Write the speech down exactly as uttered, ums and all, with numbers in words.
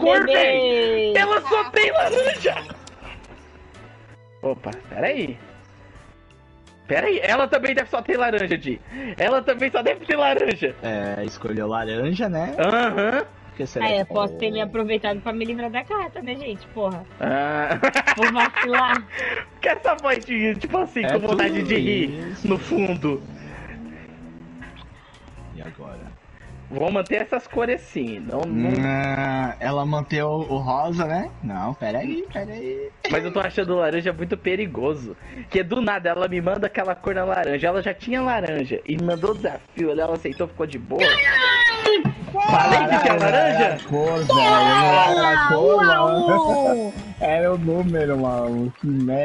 cor, bebê. velho! Ela só tem laranja! Opa, peraí. Peraí, ela também deve só ter laranja, Di. Ela também só deve ter laranja. É, escolheu laranja, né? Aham. Porque será Ah, que- eu posso ter me aproveitado pra me livrar da carta, né, gente? Porra. Ah. Vou vacilar. Que essa voz de, tipo assim, É com vontade tudo de rir isso. no fundo. E agora? Vou manter essas cores assim. Não, não... Ah, ela manteve o, o rosa, né? Não, peraí, peraí. Mas eu tô achando laranja muito perigoso. Que do nada ela me manda aquela cor na laranja. Ela já tinha laranja e me mandou o desafio. Ela aceitou, ficou de boa. Falei que tinha laranja? Cor, velho. Era a cor, mano. Era o número, mano. Que merda.